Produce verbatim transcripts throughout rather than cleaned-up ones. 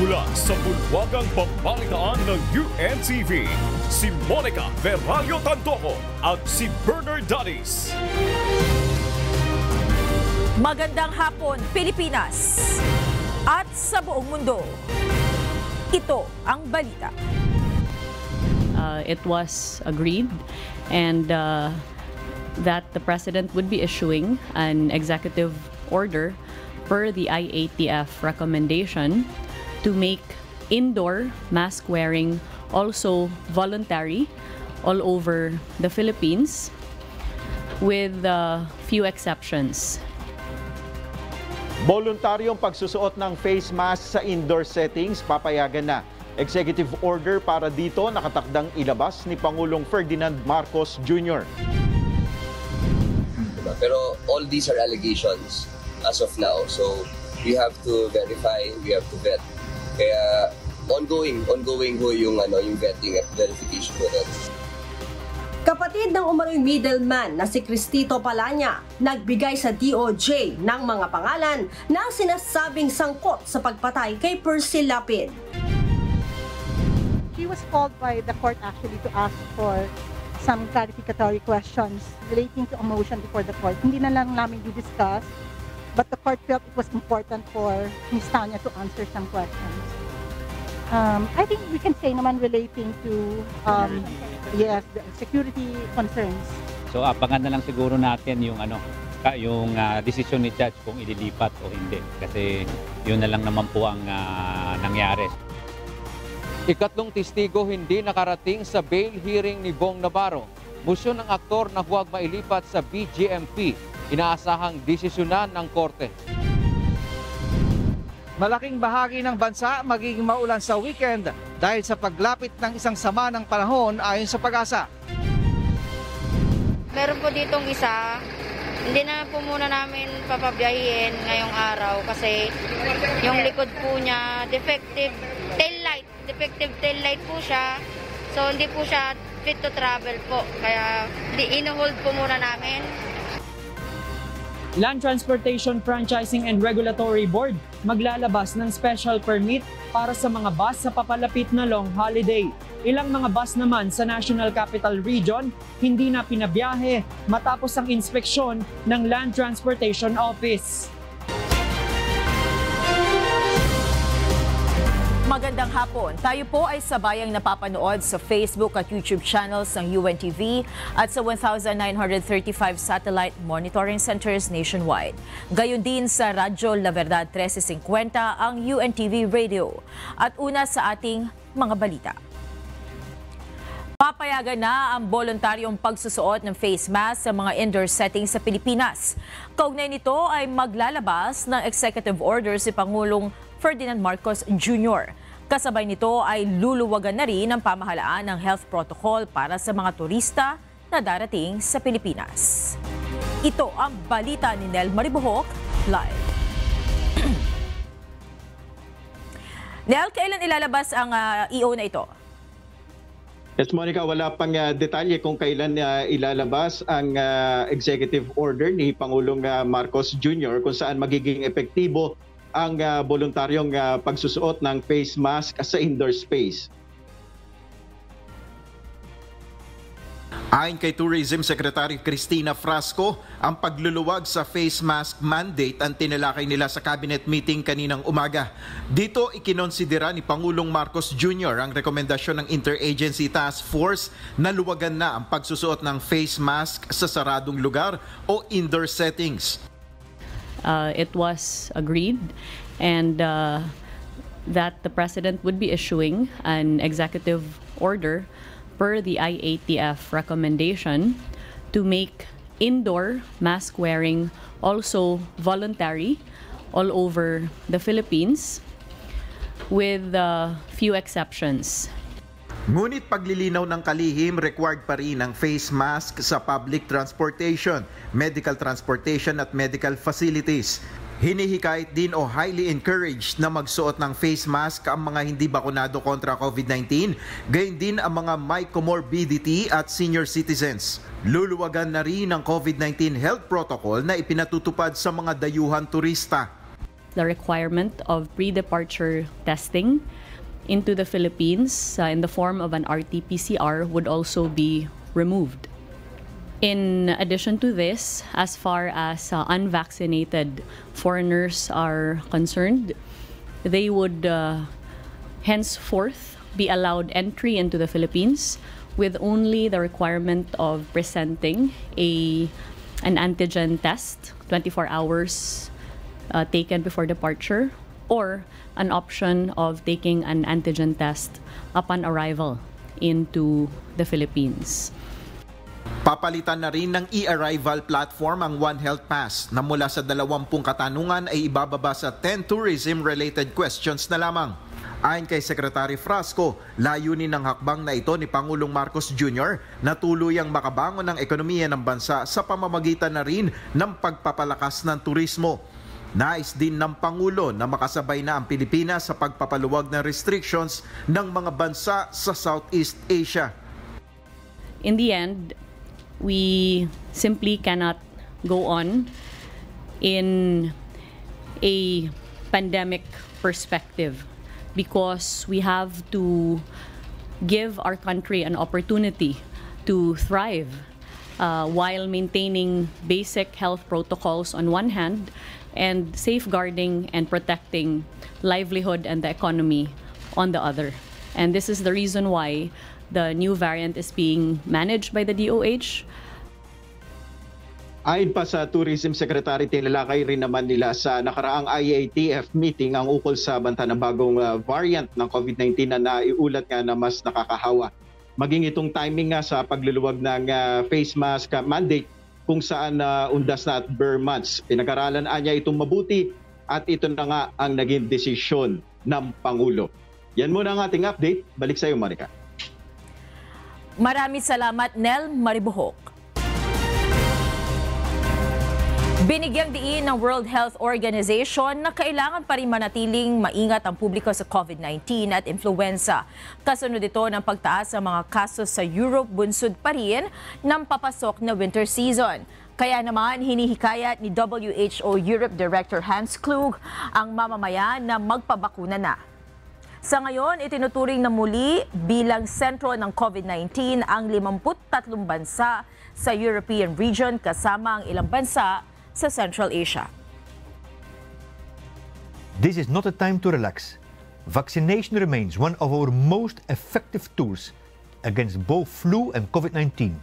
Mula sa bulwagang pambalitaan ng U N T V, si Monica Veralio Tantoco at si Bernard Danis. Magandang hapon, Pilipinas! At sa buong mundo, ito ang balita. Uh, it was agreed and uh, that the President would be issuing an executive order per the I A T F recommendation to make indoor mask wearing also voluntary all over the Philippines with uh, few exceptions. Voluntaryong pagsusuot ng face mask sa indoor settings papayagan na. Executive order para dito nakatakdang ilabas ni Pangulong Ferdinand Marcos Junior Pero all these are allegations as of now. So we have to verify, we have to vet. Kaya ongoing, ongoing ho yung, ano, yung vetting at verification ko natin. Kapatid ng umano'y middleman na si Cristito Palanya, nagbigay sa D O J ng mga pangalan na sinasabing sangkot sa pagpatay kay Percy Lapid. She was called by the court actually to ask for some clarificatory questions relating to a motion before the court. Hindi na lang namin di-discuss, but the court felt it was important for Miz Tanya to answer some questions. Um, I think we can say naman relating to um, yes, the security concerns. So abangan na lang siguro natin yung ano, yung uh, desisyon ni judge kung ililipat o hindi, kasi yun na lang naman po ang uh, nangyari. Ikatlong testigo hindi nakarating sa bail hearing ni Bong Navarro. Motion ng aktor na huwag mailipat sa B G M P. Inaasahang desisyonan ng korte. Malaking bahagi ng bansa magiging maulan sa weekend dahil sa paglapit ng isang sama ng panahon ayon sa Pag-asa. Meron po ditong isa, hindi na po muna namin papabiyahin ngayong araw kasi yung likod po niya defective tail light, defective tail light po siya. So hindi po siya fit to travel po, kaya ino-hold po muna namin. Land Transportation Franchising and Regulatory Board maglalabas ng special permit para sa mga bus sa papalapit na long holiday. Ilang mga bus naman sa National Capital Region hindi na pinabiyahe matapos ang inspeksyon ng Land Transportation Office. Magandang hapon. Tayo po ay sabayang napapanood sa Facebook at YouTube channels ng U N T V at sa one thousand nine hundred thirty-five satellite monitoring centers nationwide. Gayon din sa Radyo La Verdad thirteen fifty ang U N T V Radio. At una sa ating mga balita. Papayagan na ang voluntaryong pagsusuot ng face mask sa mga indoor settings sa Pilipinas. Kaugnay nito ay maglalabas ng executive order si Pangulong Ferdinand Marcos Junior Kasabay nito ay luluwagan na rin ang pamahalaan ng health protocol para sa mga turista na darating sa Pilipinas. Ito ang balita ni Nel Maribuhok live. Nel, kailan ilalabas ang uh, E O na ito? Yes, Monica, wala pang uh, detalye kung kailan uh, ilalabas ang uh, executive order ni Pangulong uh, Marcos Junior kung saan magiging epektibo ang uh, voluntaryong uh, pagsusuot ng face mask sa indoor space. Ayon kay Tourism Secretary Cristina Frasco, ang pagluluwag sa face mask mandate ang tinalakay nila sa cabinet meeting kaninang umaga. Dito ikinonsidera ni Pangulong Marcos Junior ang rekomendasyon ng Interagency Task Force na luwagan na ang pagsusuot ng face mask sa saradong lugar o indoor settings. Uh, it was agreed and uh, that the President would be issuing an executive order per the I A T F recommendation to make indoor mask wearing also voluntary all over the Philippines with uh, few exceptions. Ngunit paglilinaw ng kalihim, required pa rin ang face mask sa public transportation, medical transportation at medical facilities. Hinihikayat din o highly encouraged na magsuot ng face mask ang mga hindi bakunado kontra COVID nineteen, gayon din ang mga may comorbidity at senior citizens. Luluwagan na rin ang COVID nineteen health protocol na ipinatutupad sa mga dayuhan turista. the requirement of pre-departure testing into the Philippines uh, in the form of an R T P C R would also be removed. In addition to this, as far as uh, unvaccinated foreigners are concerned, they would uh, henceforth be allowed entry into the Philippines with only the requirement of presenting a an antigen test twenty-four hours uh, taken before departure, or an option of taking an antigen test upon arrival into the Philippines. Papalitan na rin ng e-arrival platform ang One Health Pass na mula sa dalawampung katanungan ay ibababa sa ten tourism-related questions na lamang. Ayon kay Secretary Frasco, layunin ng hakbang na ito ni Pangulong Marcos Junior na tuluyang makabangon ng ekonomiya ng bansa sa pamamagitan na rin ng pagpapalakas ng turismo. Nais din ng Pangulo na makasabay na ang Pilipinas sa pagpapaluwag ng restrictions ng mga bansa sa Southeast Asia. In the end, we simply cannot go on in a pandemic perspective, because we have to give our country an opportunity to thrive uh, while maintaining basic health protocols on one hand and safeguarding and protecting livelihood and the economy on the other. And this is the reason why the new variant is being managed by the D O H. Ayon pa sa Tourism Secretary, tinalakay rin naman nila sa nakaraang I A T F meeting ang ukol sa banta ng bagong uh, variant ng COVID nineteen na naiulat nga na mas nakakahawa. Maging itong timing nga sa pagluluwag ng uh, face mask mandate kung saan uh, undas na at bare months. Pinag-aralan niya itong mabuti at ito na nga ang naging desisyon ng Pangulo. Yan muna ang ating update. Balik sa iyo, Marica. Maraming salamat, Nel Maribuhok. Binigyang diin ng World Health Organization na kailangan pa rin manatiling maingat ang publiko sa COVID nineteen at influenza. Kasunod ito ng pagtaas ng mga kaso sa Europe, bunsod pa rin ng papasok na winter season. Kaya naman hinihikayat ni W H O Europe Director Hans Klug ang mamamayan na magpabakuna na. Sa ngayon, itinuturing na muli bilang sentro ng COVID nineteen ang limampu't tatlong bansa sa European region, kasama ang ilang bansa sa Central Asia. This is not a time to relax. Vaccination remains one of our most effective tools against both flu and COVID nineteen.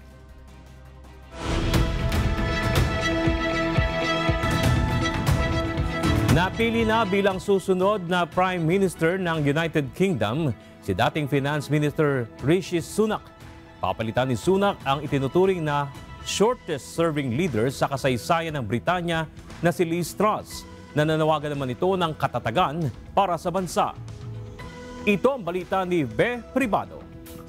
Napili na bilang susunod na Prime Minister ng United Kingdom si dating Finance Minister Rishi Sunak. Papalitan ni Sunak ang itinuturing na shortest-serving leader sa kasaysayan ng Britanya na si Liz Truss. Nananawagan naman ito ng katatagan para sa bansa. Ito ang balita ni Be Privado.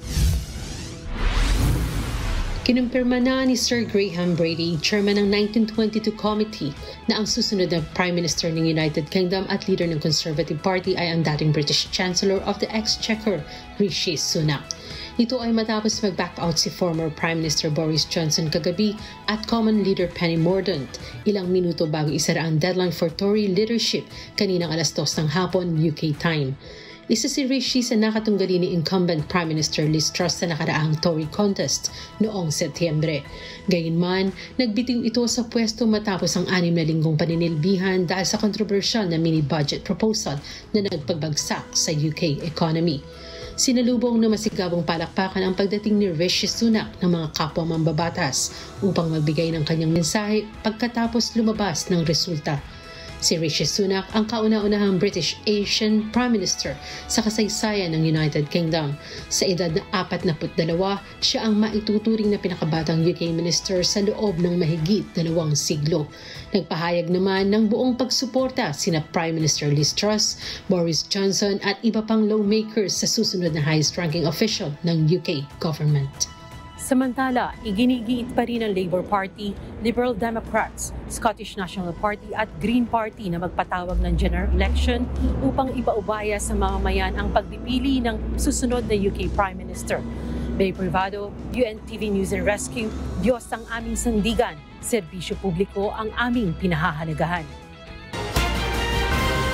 Kinumpirma na ni Sir Graham Brady, chairman ng nineteen twenty-two Committee, na ang susunod na Prime Minister ng United Kingdom at leader ng Conservative Party ay ang dating British Chancellor of the Exchequer, Rishi Sunak. Ito ay matapos mag-back out si former Prime Minister Boris Johnson kagabi at Common Leader Penny Mordaunt ilang minuto bago isara ang deadline for Tory leadership kaninang alas dos ng hapon U K time. Isa si Rishi sa nakatunggali ni incumbent Prime Minister Liz Truss sa nakaraang Tory contest noong Setyembre. Gayunman, nagbitiw ito sa pwesto matapos ang anim na linggong paninilbihan dahil sa kontrobersyal na mini-budget proposal na nagpagbagsak sa U K economy. Sinalubong na masigabong palakpakan ang pagdating ni Rishi Sunak ng mga kapwa mambabatas upang magbigay ng kanyang mensahe pagkatapos lumabas ng resulta. Si Rishi Sunak ang kauna-unahang British Asian Prime Minister sa kasaysayan ng United Kingdom. Sa edad na apat na dalawa, siya ang maituturing na pinakabatang U K Minister sa loob ng mahigit dalawang siglo. Nagpahayag naman ng buong pagsuporta sina Prime Minister Liz Truss, Boris Johnson at iba pang lawmakers sa susunod na highest-ranking official ng U K government. Samantala, iginigiit pa rin ng Labour Party, Liberal Democrats, Scottish National Party at Green Party na magpatawag ng general election upang ipaubaya sa mamamayan ang pagpipili ng susunod na U K Prime Minister. Bay Privado, U N T V News and Rescue, Diyos ang aming sandigan, serbisyo publiko ang aming pinahahalagahan.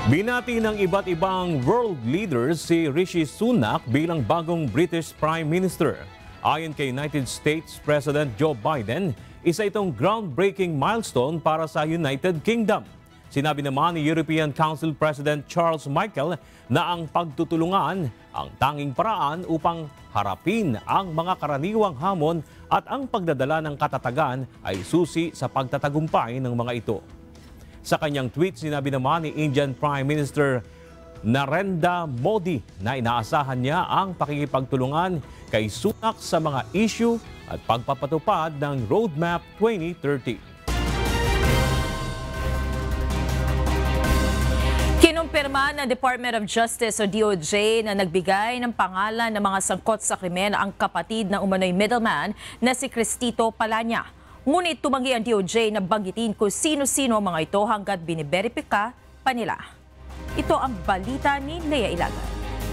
Binati ng iba't ibang world leaders si Rishi Sunak bilang bagong British Prime Minister. Ayon kay United States President Joe Biden, isa itong groundbreaking milestone para sa United Kingdom. Sinabi naman ni European Council President Charles Michel na ang pagtutulungan ang tanging paraan upang harapin ang mga karaniwang hamon at ang pagdadala ng katatagan ay susi sa pagtatagumpay ng mga ito. Sa kanyang tweet, sinabi naman ni Indian Prime Minister Narendra Modi na inaasahan niya ang pakikipagtulungan kay Sunak sa mga issue at pagpapatupad ng Roadmap twenty thirty. Kinumpirma ng Department of Justice o D O J na nagbigay ng pangalan ng mga sangkot sa krimen ang kapatid ng umano'y middleman na si Cristito Palanya. Ngunit tumanggi ang D O J na banggitin kung sino-sino ang mga ito hanggat biniberipika pa nila. Ito ang balita ni Lea Ilagan.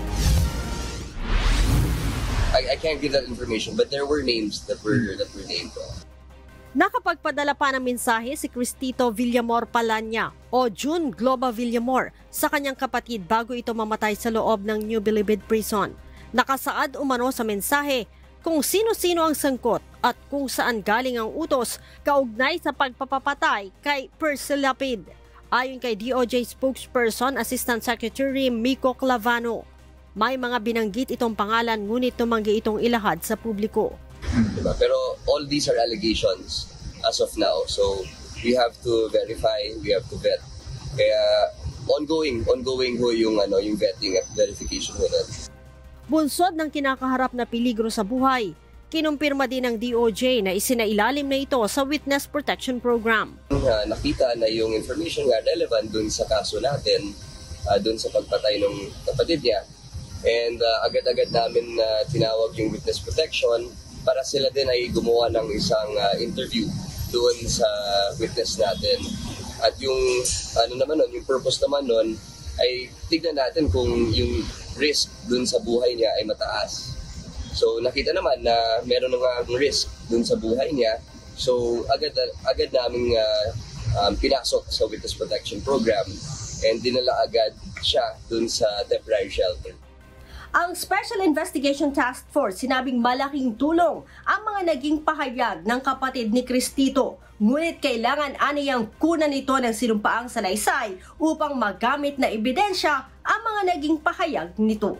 I, I can't give that information, but there were names that were, that were named. Nakapagpadala pa ng mensahe si Cristito Villamor Palanya o June Globa Villamor sa kanyang kapatid bago ito mamatay sa loob ng New Bilibid Prison. Nakasaad umano sa mensahe kung sino-sino ang sangkot at kung saan galing ang utos kaugnay sa pagpapapatay kay Percy Lapid. Ayon kay D O J spokesperson Assistant Secretary Miko Clavano, may mga binanggit itong pangalan ngunit tumanggi itong ilahad sa publiko. Diba? Pero all these are allegations as of now. So we have to verify, we have to vet. Kaya ongoing, ongoing ho yung, ano, yung vetting at verification ho natin. Bunsod ng kinakaharap na peligro sa buhay, kinumpirma din ng D O J na isinailalim na ito sa Witness Protection Program. Uh, nakita na yung information nga relevant dun sa kaso natin, uh, dun sa pagpatay ng kapatid niya. And uh, agad-agad namin uh, tinawag yung Witness Protection para sila din ay gumawa ng isang uh, interview doon sa witness natin. At yung ano naman nun, yung purpose naman nun ay tignan natin kung yung risk dun sa buhay niya ay mataas. So nakita naman na meron nga risk dun sa buhay niya. So agad agad naming uh, um, pinasok sa Witness Protection Program and dinala agad siya dun sa temporary shelter. Ang Special Investigation Task Force sinabing malaking tulong ang mga naging pahayag ng kapatid ni Cristito. Ngunit kailangan aniyang kunan ito ng sinumpaang salaysay upang magamit na ebidensya ang mga naging pahayag nito.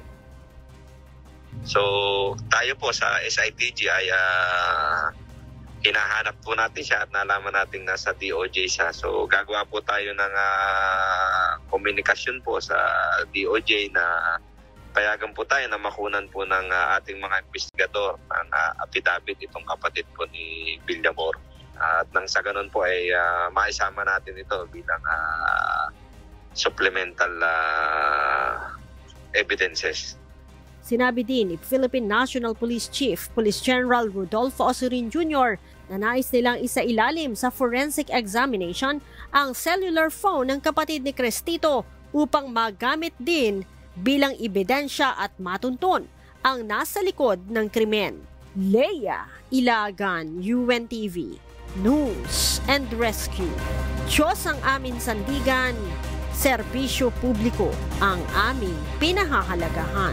So tayo po sa S I T G ay uh, hinahanap po natin siya at nalaman natin nasa D O J siya. So gagawa po tayo ng uh, komunikasyon po sa D O J na payagan po tayo na makunan po ng uh, ating mga investigador ng uh, affidavit itong kapatid po ni Villamor. Uh, at nang sa ganun po ay uh, maisama natin ito bilang uh, supplemental uh, evidences. Sinabi din ni Philippine National Police Chief Police General Rodolfo Osorin Junior na nais nilang isailalim sa forensic examination ang cellular phone ng kapatid ni Cristito upang magamit din bilang ebidensya at matuntun ang nasa likod ng krimen. Lea Ilagan, U N T V, News and Rescue. Diyos ang aming sandigan, serbisyo publiko ang aming pinahahalagahan.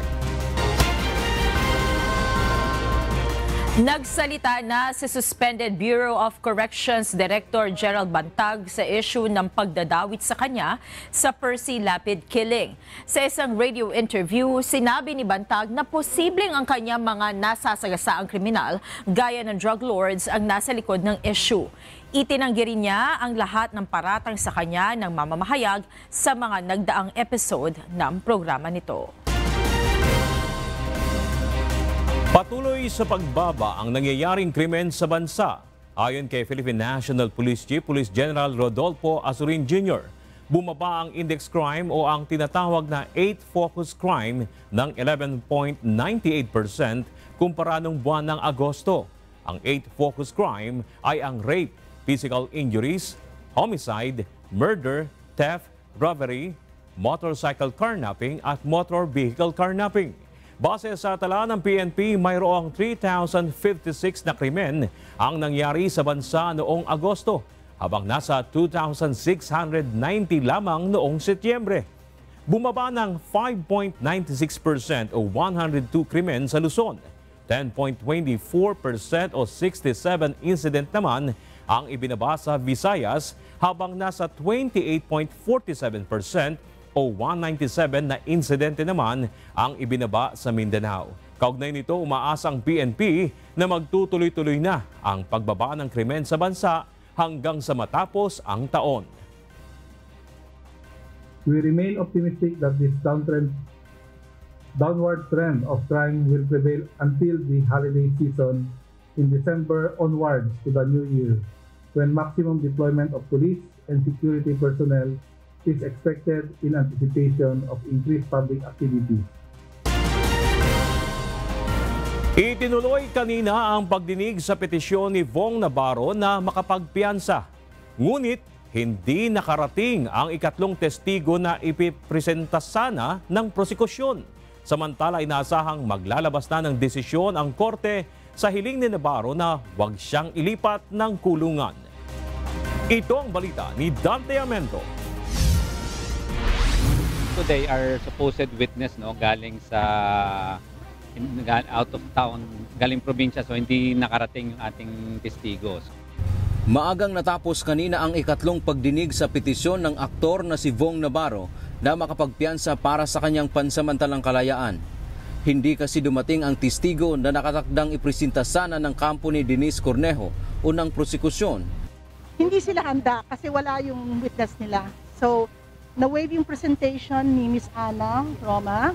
Nagsalita na si Suspended Bureau of Corrections Director Gerald Bantag sa issue ng pagdadawit sa kanya sa Percy Lapid killing. Sa isang radio interview, sinabi ni Bantag na posibleng ang kanyang mga nasasagasaang kriminal gaya ng drug lords ang nasa likod ng issue. Itinanggi rin niya ang lahat ng paratang sa kanya ng mamamahayag sa mga nagdaang episode ng programa nito. Patuloy sa pagbaba ang nangyayaring krimen sa bansa. Ayon kay Philippine National Police Chief Police General Rodolfo Azurin Junior, bumaba ang index crime o ang tinatawag na eight focus crime ng eleven point nine eight percent kumpara nung buwan ng Agosto. Ang eight focus crime ay ang rape, physical injuries, homicide, murder, theft, robbery, motorcycle carnapping at motor vehicle carnapping. Base sa tala ng P N P, mayroong three thousand fifty-six na krimen ang nangyari sa bansa noong Agosto, habang nasa two thousand six hundred ninety lamang noong Setyembre. bumaba ng five point nine six percent o one hundred two krimen sa Luzon. ten point two four percent o sixty-seven incident naman ang ibinaba sa Visayas, habang nasa twenty-eight point four seven percent o one hundred ninety-seven na insidente naman ang ibinaba sa Mindanao. Kaugnay nito, umaasang P N P na magtutuloy-tuloy na ang pagbaba ng krimen sa bansa hanggang sa matapos ang taon. We remain optimistic that this downtrend, downward trend of crime will prevail until the holiday season in December onwards to the new year, when maximum deployment of police and security personnel is expected in anticipation of increased public activity. Itinuloy kanina ang pagdinig sa petisyon ni Vong Navarro na makapagpiyansa. Ngunit hindi nakarating ang ikatlong testigo na ipipresenta sana ng prosekusyon. Samantala, inaasahang maglalabas na ng desisyon ang korte sa hiling ni Navarro na huwag siyang ilipat ng kulungan. Ito ang balita ni Dante Amento. Today, our supposed witness no, galing sa out of town, galing probinsya, so hindi nakarating yung ating testigos. Maagang natapos kanina ang ikatlong pagdinig sa petisyon ng aktor na si Vong Navarro na makapagpiyansa para sa kanyang pansamantalang kalayaan. Hindi kasi dumating ang testigo na nakatakdang ipresenta sana ng kampo ni Denise Cornejo o ng prosekusyon. Hindi sila handa kasi wala yung witness nila. So, na-waive yung presentation ni Miss Ana Roma.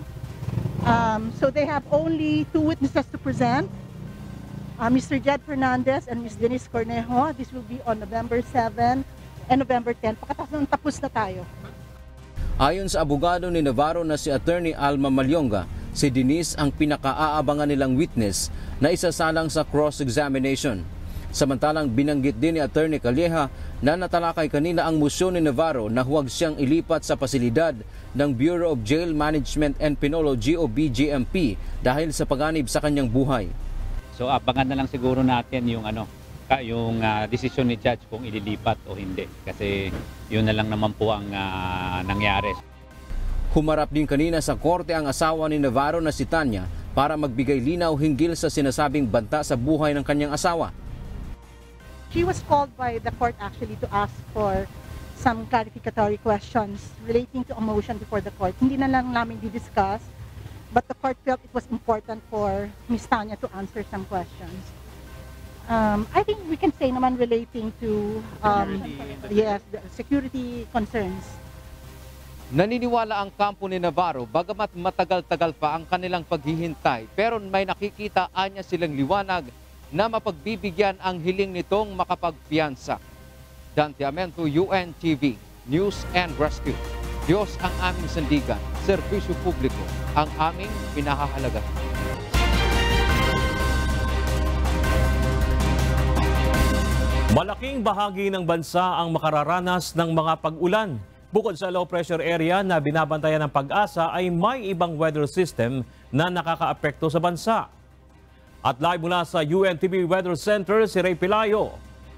Um, so they have only two witnesses to present. Uh, Mister Jed Fernandez and Miss Denise Cornejo. This will be on November seventh and November tenth. Pagkatapos tapos na tayo. Ayon sa abogado ni Navarro na si Attorney Alma Malyonga, si Denise ang pinaka-aabangan nilang witness na isasalang sa cross-examination. Samantalang binanggit din ni Attorney Calleja na natalakay kanina ang musyon ni Navarro na huwag siyang ilipat sa pasilidad ng Bureau of Jail Management and Penology o B J M P dahil sa paganib sa kanyang buhay. So abangan na lang siguro natin yung ano, yung uh, desisyon ni judge kung ililipat o hindi, kasi yun na lang naman po ang uh, nangyari. Humarap din kanina sa korte ang asawa ni Navarro na si Tanya para magbigay linaw hinggil sa sinasabing banta sa buhay ng kanyang asawa. She was called by the court actually to ask for some clarificatory questions relating to a motion before the court. Hindi na lang namin di-discuss, but the court felt it was important for Miz Tanya to answer some questions. Um, I think we can say naman relating to um, yes, the security concerns. Naniniwala ang kampo ni Navarro bagamat matagal-tagal pa ang kanilang paghihintay, pero may nakikita anya silang liwanag na mapagbibigyan ang hiling nitong makapagpiyansa. Dante Amento, U N T V, News and Rescue. Diyos ang aming sandigan, serbisyo publiko ang aming pinahahalaga. Malaking bahagi ng bansa ang makararanas ng mga pag-ulan. Bukod sa low pressure area na binabantayan ng Pag-asa ay may ibang weather system na nakakaapekto sa bansa. At live mula sa U N T V Weather Center, si Ray Pilayo.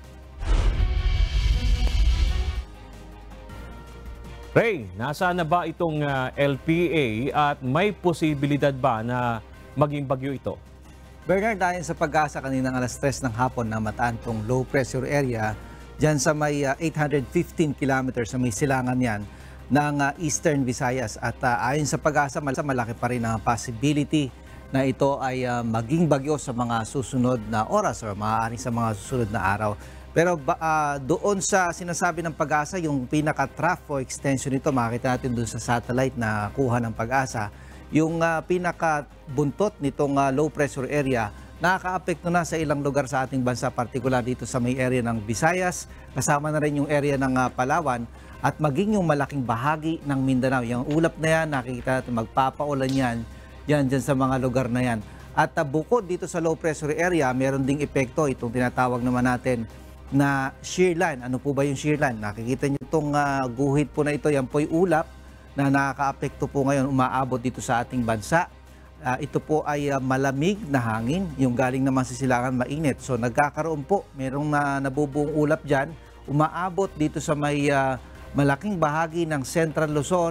Ray, nasaan na ba itong uh, L P A at may posibilidad ba na maging bagyo ito? Bernard, ayon sa Pag-asa kaninang alas tres ng hapon na mataan tong low pressure area dyan sa may uh, eight hundred fifteen kilometers sa may silangan yan ng uh, Eastern Visayas. At uh, ayon sa Pag-asa, malaki pa rin ang possibility na ito ay uh, maging bagyo sa mga susunod na oras o maaaring sa mga susunod na araw. Pero uh, doon sa sinasabi ng Pag-asa, yung pinaka-trough o extension nito, makikita natin doon sa satellite na kuha ng Pag-asa, yung uh, pinaka-buntot nitong uh, low pressure area, nakaka-apekto na sa ilang lugar sa ating bansa, partikular dito sa may area ng Visayas, kasama na rin yung area ng uh, Palawan, at maging yung malaking bahagi ng Mindanao. Yung ulap na yan, nakikita natin magpapaulan yan, yan dyan sa mga lugar na yan. At uh, bukod dito sa low pressure area, meron ding epekto itong tinatawag naman natin na shear line. Ano po ba yung shear line? Nakikita nyo itong uh, guhit po na ito, yan po'y ulap na nakaka-apekto po ngayon, umaabot dito sa ating bansa. Uh, ito po ay uh, malamig na hangin, yung galing naman sa silangan mainit. So nagkakaroon po, merong na, nabubuong ulap dyan, umaabot dito sa may uh, malaking bahagi ng Central Luzon,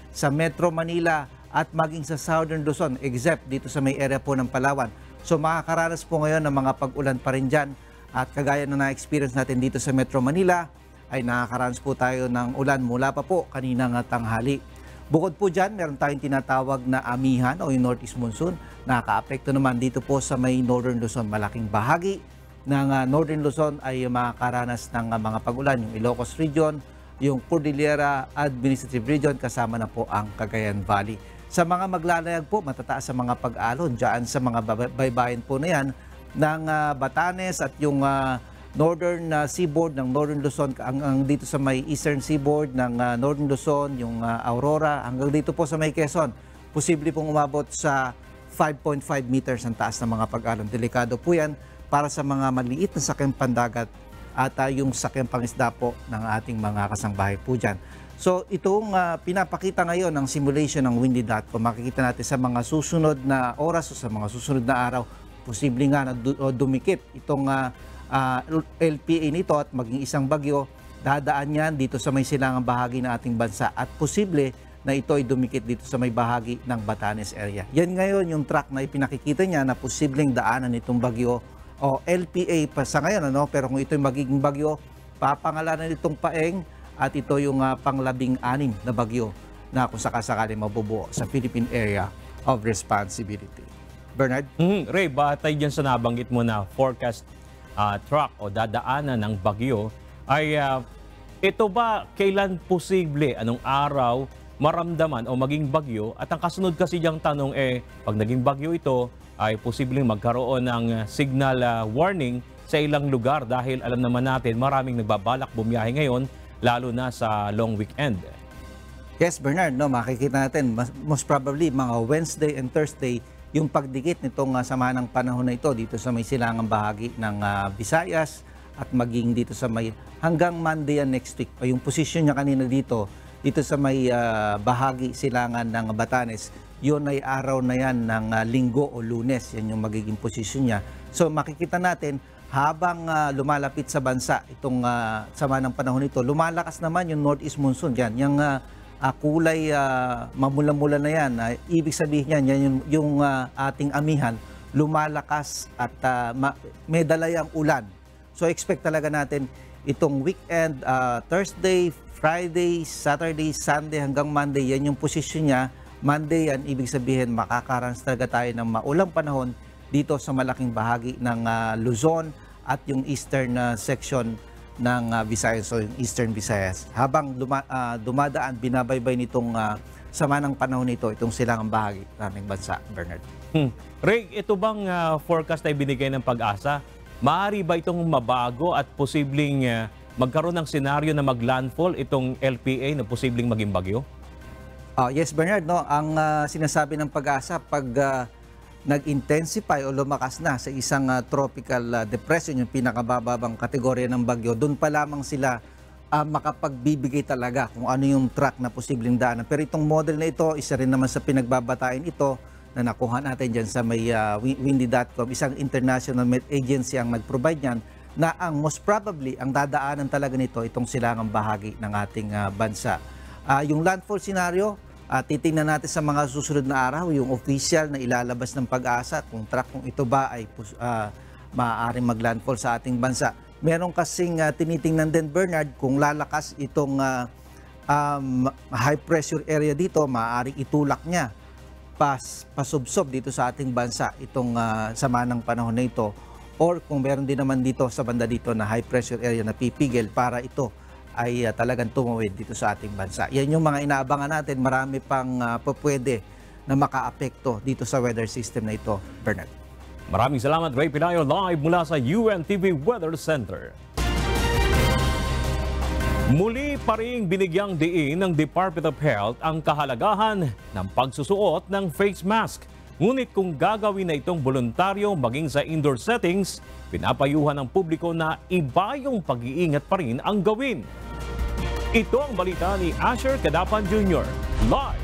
sa Metro Manila at maging sa Southern Luzon, except dito sa may area po ng Palawan. So makakaranas po ngayon ng mga pag-ulan pa rin dyan. At kagaya na na-experience natin dito sa Metro Manila, ay nakakaranas po tayo ng ulan mula pa po kaninang tanghali. Bukod po dyan, meron tayong tinatawag na amihan o yung Northeast Monsoon. Nakaka-apekto naman dito po sa may Northern Luzon. Malaking bahagi ng uh, Northern Luzon ay makakaranas ng uh, mga pag-ulan. Yung Ilocos Region, yung Cordillera Administrative Region, kasama na po ang Cagayan Valley. Sa mga maglalayag po, matataas sa mga pag-alon dyan sa mga baybayin po na yan ng uh, Batanes at yung uh, Northern uh, Seaboard ng Northern Luzon, ang, ang dito sa may Eastern Seaboard ng uh, Northern Luzon, yung uh, Aurora, hanggang dito po sa may Quezon. Posible pong umabot sa five point five meters ang taas ng mga pag-alon. Delikado po yan para sa mga maliit na sakyang pandagat at uh, yung sakyang pangisda po ng ating mga kasangbahay po dyan. So itong uh, pinapakita ngayon ng simulation ng windy dot com, makikita natin sa mga susunod na oras o sa mga susunod na araw, posible nga na dumikit itong uh, uh, L P A nito at maging isang bagyo, dadaan yan dito sa may silangang bahagi ng ating bansa at posible na ito ay dumikit dito sa may bahagi ng Batanes area. Yan ngayon yung track na ipinakikita niya na posibleng daanan nitong bagyo o L P A pa sa ngayon, ano? Pero kung ito ay magiging bagyo, papangalanan itong Paeng at ito yung uh, panglabing-anim na bagyo na kung sakasakali mabubuo sa Philippine Area of Responsibility. Bernard? Mm, Ray, batay dyan sa nabanggit mo na forecast uh, track o dadaanan ng bagyo, ay uh, ito ba kailan posible, anong araw, maramdaman o maging bagyo? At ang kasunod kasi diyang tanong eh, pag naging bagyo ito, ay posibleng magkaroon ng signal uh, warning sa ilang lugar dahil alam naman natin maraming nagbabalak bumiyahe ngayon, lalo na sa long weekend. Yes, Bernard, no, makikita natin most probably mga Wednesday and Thursday yung pagdikit nitong uh, sama ng panahon na ito dito sa may silangang bahagi ng uh, Visayas at maging dito sa may hanggang Monday and next week. O yung posisyon niya kanina dito, dito sa may uh, bahagi silangan ng Batanes, yun ay araw na yan ng uh, linggo o lunes, yan yung magiging posisyon niya. So makikita natin, habang uh, lumalapit sa bansa itong uh, sama ng panahon nito, lumalakas naman yung Northeast Monsoon. Yan, yung uh, uh, kulay uh, mamula-mula na yan, uh, ibig sabihin yan, yan yung, yung uh, ating amihan, lumalakas at uh, may dalayang ulan. So expect talaga natin itong weekend, uh, Thursday, Friday, Saturday, Sunday hanggang Monday, yan yung posisyon niya. Monday yan, ibig sabihin makakaranas talaga tayo ng maulang panahon dito sa malaking bahagi ng uh, Luzon at yung eastern uh, section ng uh, Visayas, so yung Eastern Visayas. Habang luma, uh, dumadaan, binabaybay nitong uh, sama ng panahon nito, itong silangang bahagi ng aming bansa, Bernard. Hmm. Ray, ito bang uh, forecast ay binigay ng Pag-asa? Maaari ba itong mabago at posibleng uh, magkaroon ng senaryo na maglandfall itong L P A na posibleng maging bagyo? Uh, yes, Bernard, no, ang uh, sinasabi ng Pag-asa, pag uh, nag-intensify o lumakas na sa isang uh, tropical uh, depression, yung pinakabababang kategorya ng bagyo, doon pa lamang sila uh, makapagbibigay talaga kung ano yung track na posibleng daanan. Pero itong model na ito, isa rin naman sa pinagbabatain ito na nakuha natin dyan sa may uh, windy dot com, isang international agency ang nag-provide yan, na ang most probably, ang dadaanan talaga nito, itong silangang bahagi ng ating uh, bansa. Uh, yung landfall scenario, Uh, titingnan natin sa mga susunod na araw yung official na ilalabas ng Pag-asa kung track kung ito ba ay uh, maaaring maglandfall sa ating bansa. Meron kasing uh, tinitingnan din, Bernard, kung lalakas itong uh, um, high pressure area dito, maaaring itulak niya pas, pasubsob dito sa ating bansa itong uh, sama ng panahon na ito, or kung meron din naman dito sa banda dito na high pressure area na pipigil para ito ay uh, talagang tumawid dito sa ating bansa. Yan yung mga inaabangan natin. Marami pang uh, pwede na makaapekto dito sa weather system na ito, Bernard. Maraming salamat, Ray Pinayo, live mula sa U N T V Weather Center. Muli pa ring binigyang diin ng Department of Health ang kahalagahan ng pagsusuot ng face mask. Ngunit kung gagawin na itong voluntaryo maging sa indoor settings, pinapayuhan ng publiko na iba yung pag-iingat pa rin ang gawin. Ito ang balita ni Asher Cadapan Junior Live!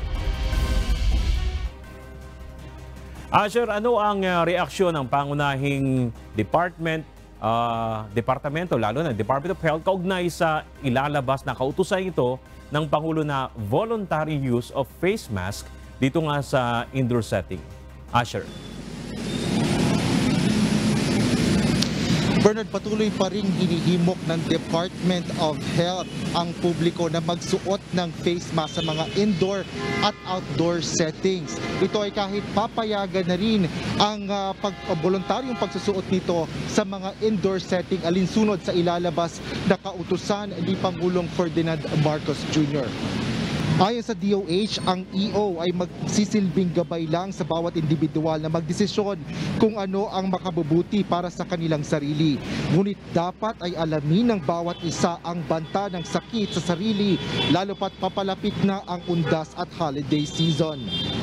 Asher, ano ang uh, reaksyon ng pangunahing department uh, departamento, lalo na Department of Health, kaugnay sa ilalabas na kautusan ito ng Pangulo na voluntary use of face mask dito nga sa indoor setting. Asher. Bernard, patuloy pa rin hinihimok ng Department of Health ang publiko na magsuot ng face mask sa mga indoor at outdoor settings. Ito ay kahit papayagan na rin ang uh, pag, uh, voluntaryong pagsusuot nito sa mga indoor setting alinsunod sa ilalabas na kautusan ni Pangulong Ferdinand Marcos Junior Ayon sa D O H, ang E O ay magsisilbing gabay lang sa bawat individual na magdesisyon kung ano ang makabubuti para sa kanilang sarili. Ngunit dapat ay alamin ng bawat isa ang banta ng sakit sa sarili, lalo pat papalapit na ang undas at holiday season.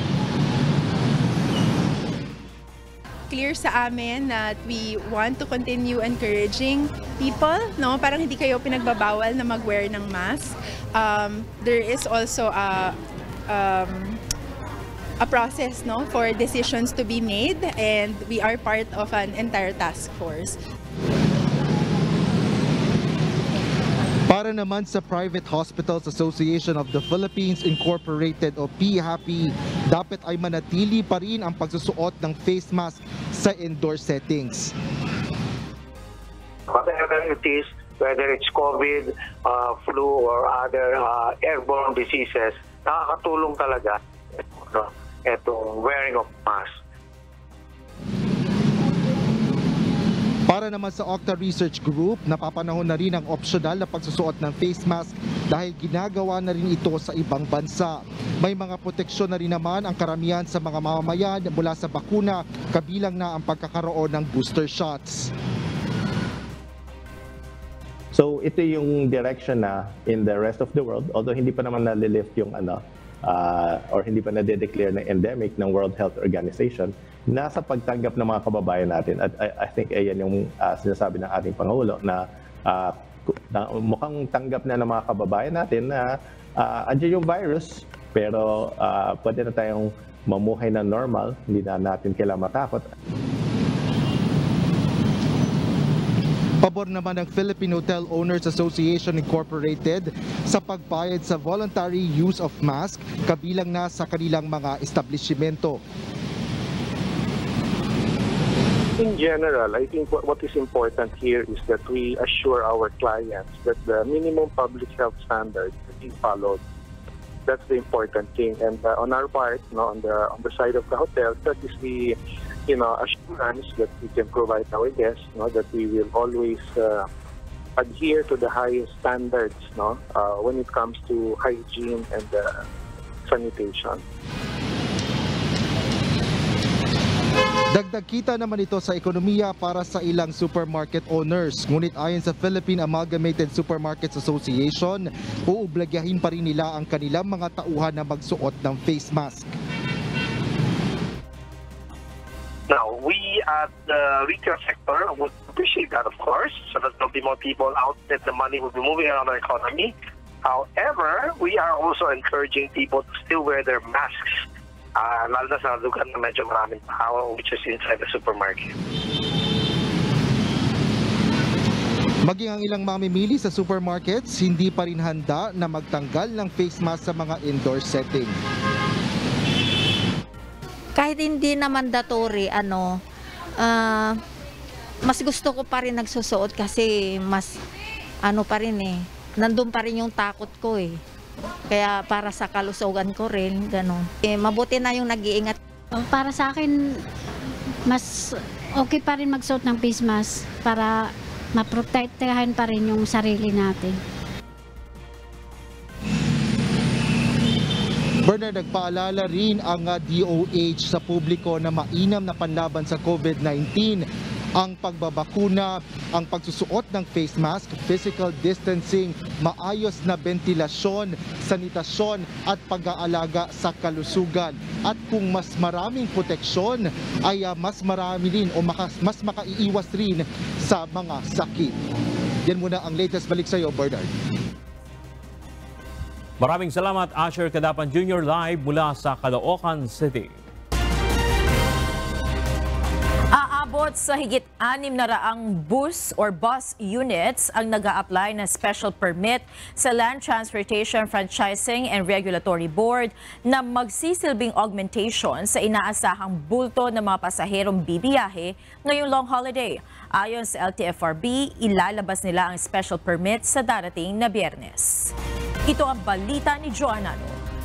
Clear sa amin that we want to continue encouraging people, no? Parang hindi kayo pinagbabawal na mag-wear ng mask. Um, there is also a, um, a process, no, for decisions to be made, and we are part of an entire task force. Para naman sa Private Hospitals Association of the Philippines Incorporated o P H A P I, dapat ay manatili pa rin ang pagsusuot ng face mask sa indoor settings. Whatever it is, whether it's COVID, uh, flu, or other uh, airborne diseases, nakakatulong talaga ito, itong wearing of mask. Para naman sa Octa Research Group, napapanahon na rin ang opsyonal na pagsusuot ng face mask dahil ginagawa na rin ito sa ibang bansa. May mga proteksyon na rin naman ang karamihan sa mga mamamayan mula sa bakuna, kabilang na ang pagkakaroon ng booster shots. So ito yung direction na in the rest of the world, although hindi pa naman nalilift yung ano, uh, or hindi pa na-declare na endemic ng World Health Organization, nasa pagtanggap ng mga kababayan natin. At I, I think ayan yung uh, sinasabi ng ating Pangulo na, uh, na mukhang tanggap na ng mga kababayan natin na uh, andyan yung virus, pero uh, pwede na tayong mamuhay na normal, hindi na natin kailangan matakot. Pabor naman ng Philippine Hotel Owners Association Incorporated sa pagbayad sa voluntary use of mask, kabilang na sa kanilang mga establishmento. In general, I think what, what is important here is that we assure our clients that the minimum public health standards are being followed. That's the important thing. And uh, on our part, you know, on the on the side of the hotel, that is the you know assurance that we can provide our guests, you know, that we will always uh, adhere to the highest standards, no, uh, when it comes to hygiene and uh, sanitation. Dagdag kita naman ito sa ekonomiya para sa ilang supermarket owners. Ngunit ayon sa Philippine Amalgamated Supermarkets Association, uublagyahin pa rin nila ang kanilang mga tauhan na magsuot ng face mask. Now, we at the retail sector would appreciate that, of course, so that there'll be more people out, that the money will be moving around our economy. However, we are also encouraging people to still wear their masks. Uh, lalo na sa lugar na medyo maraming tao, which is inside the supermarket. Maging ang ilang mamimili sa supermarkets, hindi pa rin handa na magtanggal ng face mask sa mga indoor setting. Kahit hindi na mandatory, ano, uh, mas gusto ko pa rin nagsusuot kasi mas, ano pa rin eh, nandun pa rin yung takot ko eh. Kaya para sa kalusugan ko rin, gano'n. Eh, mabuti na yung nag-iingat. Para sa akin, mas okay pa rin magsuot ng face mask para maprotektahan pa rin yung sarili natin. Bernard, nagpaalala rin ang D O H sa publiko na mainam na panlaban sa COVID nineteen ang pagbabakuna, ang pagsusuot ng face mask, physical distancing, maayos na ventilasyon, sanitasyon at pag-aalaga sa kalusugan. At kung mas maraming proteksyon ay uh, mas marami rin o makas, mas makaiiwas rin sa mga sakit. Yan muna ang latest. Balik sa iyo, Bernard. Maraming salamat, Asher Cadapan Junior live mula sa Caloocan City. Aabot Umabot sa higit anim na raang bus or bus units ang nag-a-apply ng special permit sa Land Transportation Franchising and Regulatory Board na magsisilbing augmentation sa inaasahang bulto ng mga pasaherong bibiyahe ngayong long holiday. Ayon sa L T F R B, ilalabas nila ang special permit sa darating na Biyernes. Ito ang balita ni Joanna.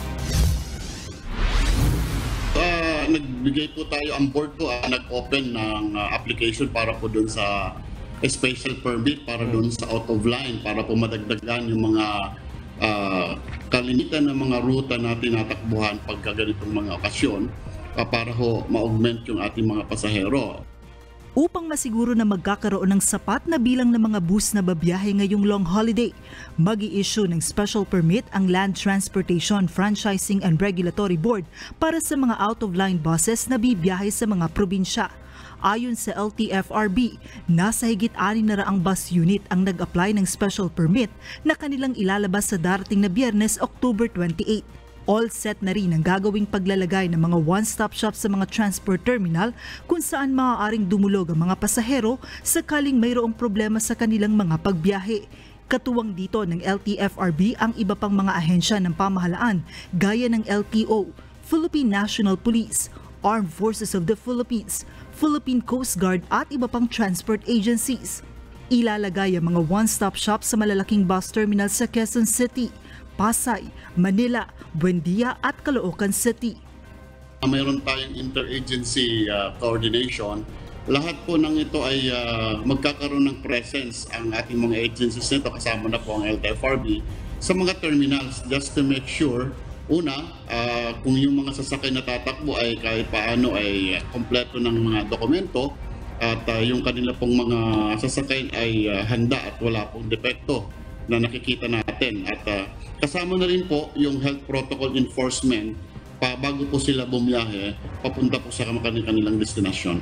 Uh, nagbigay po tayo, ang board po uh, nag-open ng uh, application para po doon sa special permit para doon sa out of line para po madagdagan yung mga uh, kalimitan ng mga ruta na tinatakbuhan pagka ganitong mga okasyon uh, para ho ma-augment yung ating mga pasahero. Upang masiguro na magkakaroon ng sapat na bilang ng mga bus na babiyahe ngayong long holiday, mag-i-issue ng special permit ang Land Transportation Franchising and Regulatory Board para sa mga out-of-line buses na bibiyahe sa mga probinsya. Ayon sa L T F R B, nasa higit anim na raang bus unit ang nag-apply ng special permit na kanilang ilalabas sa darating na Biyernes, October twenty-eight. All set na rin ang gagawing paglalagay ng mga one-stop shop sa mga transport terminal kung saan maaaring dumulog ang mga pasahero sakaling mayroong problema sa kanilang mga pagbiyahe. Katuwang dito ng L T F R B ang iba pang mga ahensya ng pamahalaan gaya ng L T O, Philippine National Police, Armed Forces of the Philippines, Philippine Coast Guard at iba pang transport agencies. Ilalagay ang mga one-stop shop sa malalaking bus terminal sa Quezon City, Pasay, Manila, Buendia at Caloocan City. Mayroon tayong interagency uh, coordination. Lahat po ng ito ay uh, magkakaroon ng presence ang ating mga agencies nito, kasama na po ang L T F R B sa mga terminals just to make sure, una, uh, kung yung mga sasakay na tatakbo ay kahit paano ay kompleto ng mga dokumento at uh, yung kanila pong mga sasakay ay uh, handa at wala pong depekto na nakikita natin. At uh, kasama na rin po yung health protocol enforcement pa bago po sila bumiyahe papunta po sa kanilang destinasyon.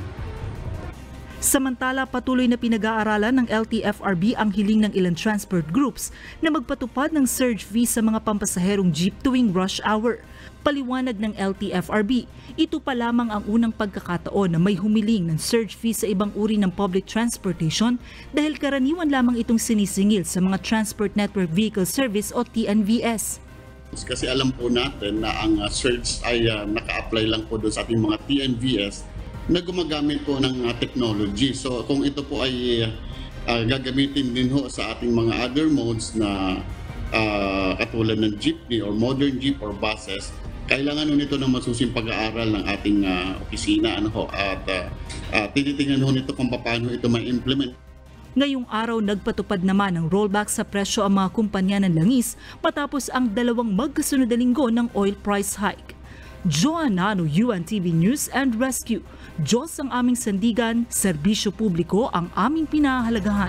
Samantala, patuloy na pinag-aaralan ng L T F R B ang hiling ng ilang transport groups na magpatupad ng surge fee sa mga pampasaherong jeep tuwing rush hour. Paliwanag ng L T F R B, ito pa lamang ang unang pagkakataon na may humiling ng surge fee sa ibang uri ng public transportation dahil karaniwan lamang itong sinisingil sa mga Transport Network Vehicle Service o T N V S. Kasi alam po natin na ang uh, surge ay uh, naka-apply lang po doon sa ating mga T N V S na gumagamit po ng uh, technology. So kung ito po ay uh, gagamitin din ho sa ating mga other modes na uh, katulad ng jeepney or modern jeep or buses, kailangan nito ng masusing pag-aaral ng ating uh, opisina ano ho, at uh, uh, tinitingnan ho nito kung paano ito ma-implement. Ngayong araw, nagpatupad naman ng rollback sa presyo ang mga kumpanya ng langis matapos ang dalawang magkasunod na linggo ng oil price hike. Joanna, U N T V News and Rescue. Diyos ang aming sandigan, serbisyo publiko ang aming pinahahalagahan.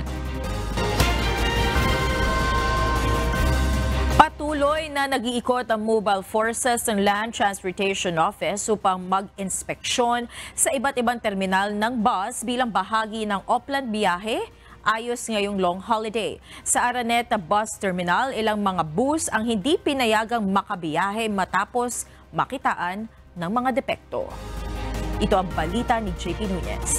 Patuloy na nag-iikot ang mobile forces ng Land Transportation Office upang mag-inspeksyon sa iba't ibang terminal ng bus bilang bahagi ng Oplan Biyahe ayos ngayong long holiday. Sa Araneta Bus Terminal, ilang mga bus ang hindi pinayagang makabiyahe matapos makitaan ng mga depekto. Ito ang balita ni J P Nunez.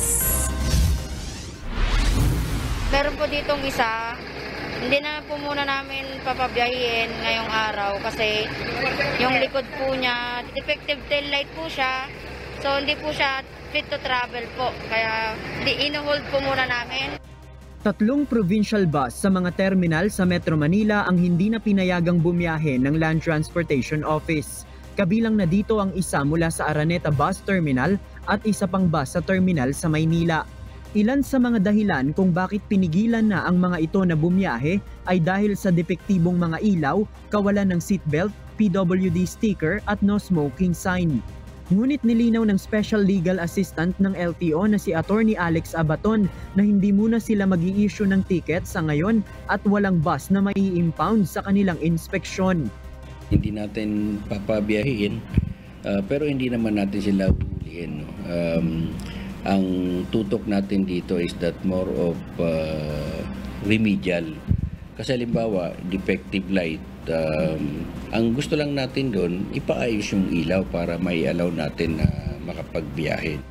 Meron po ditong isa, hindi na po muna namin papabiyahin ngayong araw kasi yung likod po niya, defective tail light po siya. So hindi po siya fit to travel po, kaya di ino-hold po muna namin. Tatlong provincial bus sa mga terminal sa Metro Manila ang hindi na pinayagang bumiyahe ng Land Transportation Office. Kabilang na dito ang isa mula sa Araneta Bus Terminal at isa pang bus sa terminal sa Maynila. Ilan sa mga dahilan kung bakit pinigilan na ang mga ito na bumiyahe ay dahil sa depektibong mga ilaw, kawalan ng seatbelt, P W D sticker at no smoking sign. Ngunit nilinaw ng Special Legal Assistant ng L T O na si Attorney Alex Abaton na hindi muna sila mag-i-issue ng ticket sa ngayon at walang bus na mai-impound sa kanilang inspeksyon. Hindi natin papabiyahin uh, pero hindi naman natin sila ulihin. No? Um, ang tutok natin dito is that more of uh, remedial. Kasi halimbawa, defective light, um, ang gusto lang natin doon, ipaayos yung ilaw para may allow natin na makapagbiyahe.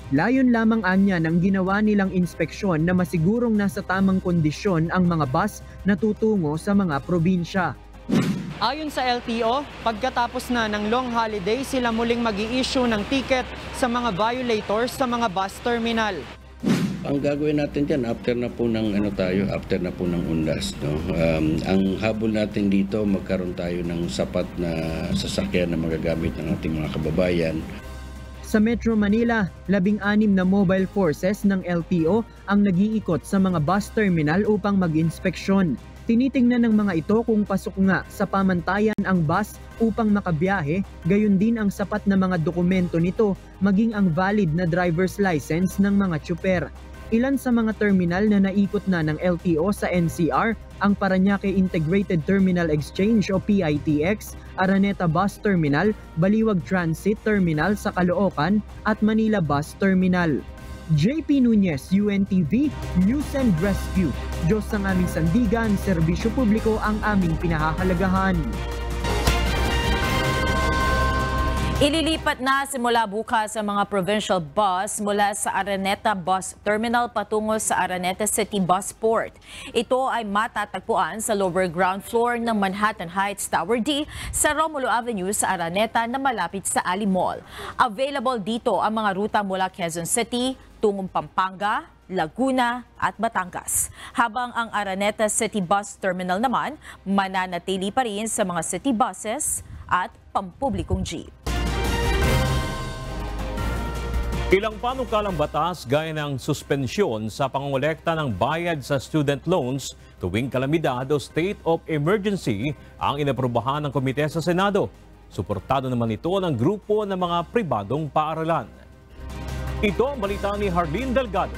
Layon lamang anya ng ginawa nilang inspeksyon na masigurong nasa tamang kondisyon ang mga bus na tutungo sa mga probinsya. Ayon sa L T O, pagkatapos na ng long holiday, sila muling mag-i-issue ng ticket sa mga violators sa mga bus terminal. Ang gagawin natin dyan, after na po ng ano tayo, after na po ng undas, no? Um, ang habol natin dito, magkaroon tayo ng sapat na sasakyan na magagamit ng ating mga kababayan. Sa Metro Manila, labing-anim na mobile forces ng L T O ang nag-iikot sa mga bus terminal upang mag-inspeksyon. Tinitingnan ng mga ito kung pasok nga sa pamantayan ang bus upang makabiyahe, gayon din ang sapat na mga dokumento nito, maging ang valid na driver's license ng mga tsuper. Ilan sa mga terminal na naikot na ng L T O sa N C R ang Parañaque Integrated Terminal Exchange o P I T X, Araneta Bus Terminal, Baliwag Transit Terminal sa Caloocan at Manila Bus Terminal. J P Nunez, U N T V, News and Rescue. Diyos ang aming sandigan, serbisyo publiko ang aming pinahahalagahan. Ililipat na simula bukas ang mga provincial bus mula sa Araneta Bus Terminal patungo sa Araneta City Bus Port. Ito ay matatagpuan sa lower ground floor ng Manhattan Heights Tower D sa Romulo Avenue sa Araneta na malapit sa Ali Mall. Available dito ang mga ruta mula Quezon City, tungong Pampanga, Laguna at Batangas. Habang ang Araneta City Bus Terminal naman mananatili pa rin sa mga city buses at pampublikong jeep. Ilang panukalang batas gaya ng suspensyon sa pangolekta ng bayad sa student loans tuwing kalamidad o state of emergency ang inaprubahan ng komite sa Senado. Suportado naman ito ng grupo ng mga pribadong paaralan. Ito ang balita ni Harleen Delgado.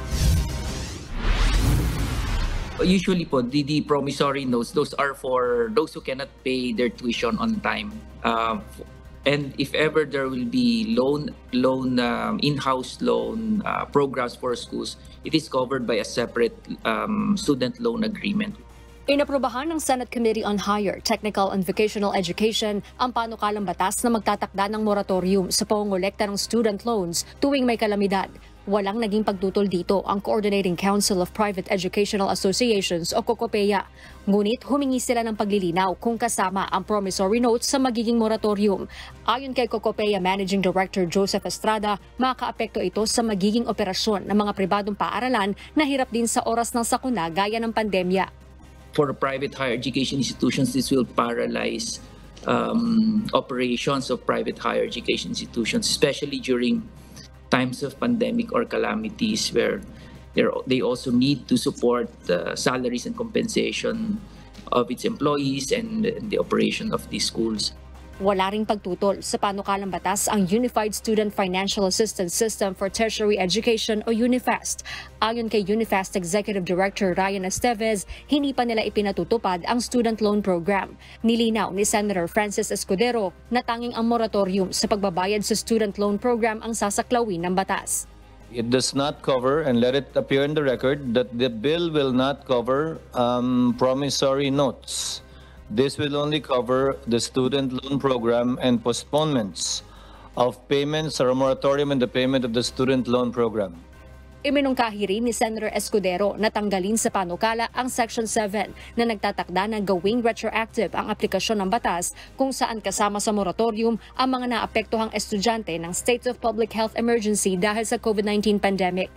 Usually po, the, the promissory notes, those are for those who cannot pay their tuition on time. Uh, and if ever there will be loan, loan um, in-house loan uh, programs for schools, it is covered by a separate um, student loan agreement. Inaprubahan ng Senate Committee on Higher, Technical and Vocational Education ang panukalang batas na magtatakda ng moratorium sa pangongolekta ng student loans tuwing may kalamidad. Walang naging pagtutol dito ang Coordinating Council of Private Educational Associations o COCOPEA. Ngunit humingi sila ng paglilinaw kung kasama ang promissory notes sa magiging moratorium. Ayon kay COCOPEA Managing Director Joseph Estrada, makaapekto ito sa magiging operasyon ng mga pribadong paaralan na hirap din sa oras ng sakuna gaya ng pandemya. For private higher education institutions, this will paralyze um, operations of private higher education institutions, especially during times of pandemic or calamities where they also need to support the salaries and compensation of its employees and the operation of these schools. Wala ring pagtutol sa panukalang batas ang Unified Student Financial Assistance System for Tertiary Education o UNIFAST. Ayon kay UNIFAST Executive Director Ryan Estevez, hindi pa nila ipinatutupad ang student loan program. Nilinaw ni Senator Francis Escudero na tanging ang moratorium sa pagbabayad sa student loan program ang sasaklawin ng batas. It does not cover, and let it appear in the record, that the bill will not cover um, promissory notes. This will only cover the student loan program and postponements of payments or a moratorium in the payment of the student loan program. Iminungkahi rin ni Senator Escudero na tanggalin sa panukala ang Section seven na nagtatakda na gawing retroactive ang aplikasyon ng batas kung saan kasama sa moratorium ang mga naapektuhang estudyante ng state of public health emergency dahil sa COVID nineteen pandemic.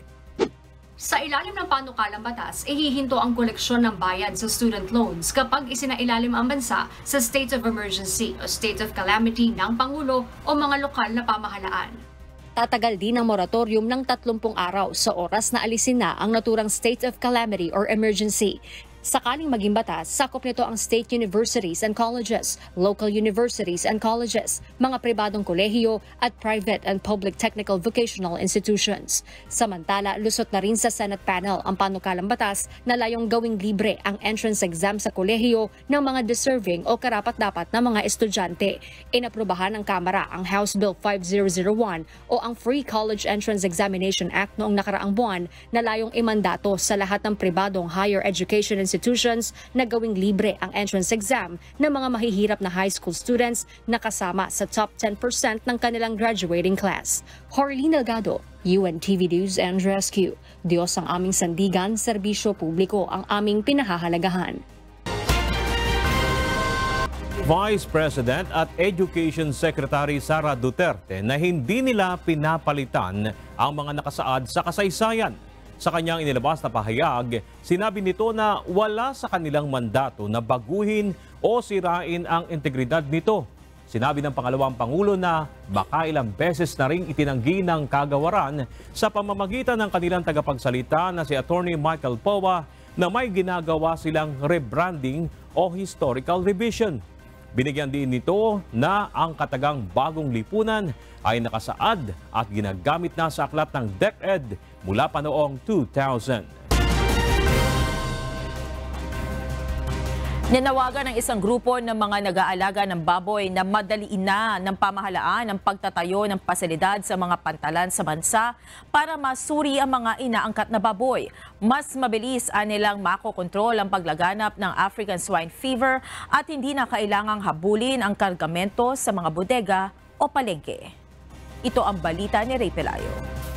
Sa ilalim ng panukalang batas, ihihinto ang koleksyon ng bayad sa student loans kapag isinailalim ang bansa sa state of emergency o state of calamity ng Pangulo o mga lokal na pamahalaan. Tatagal din ang moratorium ng tatlumpung araw sa oras na alisin na ang naturang state of calamity or emergency. Sakaling maging batas, sakop nito ang state universities and colleges, local universities and colleges, mga pribadong kolehiyo at private and public technical vocational institutions. Samantala, lusot na rin sa Senate panel ang panukalang batas na layong gawing libre ang entrance exam sa kolehiyo ng mga deserving o karapat-dapat na mga estudyante. Inaprubahan ng Kamara ang House Bill five thousand one o ang Free College Entrance Examination Act noong nakaraang buwan na layong imandato sa lahat ng pribadong higher education institutions institutions na gawing libre ang entrance exam ng mga mahihirap na high school students na kasama sa top ten percent ng kanilang graduating class. Horlene Delgado, U N T V News and Rescue. Diyos ang aming sandigan, serbisyo publiko ang aming pinahahalagahan. Vice President at Education Secretary Sara Duterte na hindi nila pinapalitan ang mga nakasaad sa kasaysayan. Sa kanyang inilabas na pahayag, sinabi nito na wala sa kanilang mandato na baguhin o sirain ang integridad nito. Sinabi ng pangalawang Pangulo na baka ilang beses na ring itinanggi ng kagawaran sa pamamagitan ng kanilang tagapagsalita na si Attorney Michael Powa na may ginagawa silang rebranding o historical revision. Binigyan din nito na ang katagang bagong lipunan ay nakasaad at ginagamit na sa aklat ng DepEd mula pa noong two thousand. Nanawagan ng isang grupo ng mga nag-aalaga ng baboy na madaliin na ng pamahalaan ang pagtatayo ng pasilidad sa mga pantalan sa bansa para masuri ang mga inaangkat na baboy. Mas mabilis anilang makokontrol ang paglaganap ng African swine fever at hindi na kailangang habulin ang kargamento sa mga bodega o palengke. Ito ang balita ni Ray Pelayo.